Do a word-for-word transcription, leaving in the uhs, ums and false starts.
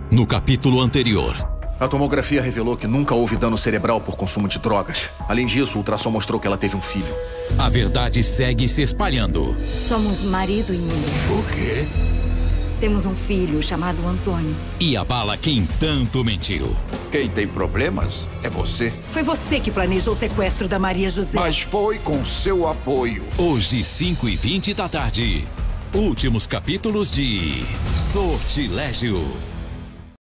No capítulo anterior. A tomografia revelou que nunca houve dano cerebral por consumo de drogas. Além disso, o ultrassom mostrou que ela teve um filho. A verdade segue se espalhando. Somos marido e mulher. O quê? Temos um filho chamado Antônio. E abala quem tanto mentiu. Quem tem problemas é você. Foi você que planejou o sequestro da Maria José. Mas foi com seu apoio. Hoje, cinco e vinte da tarde. Últimos capítulos de Sortilégio.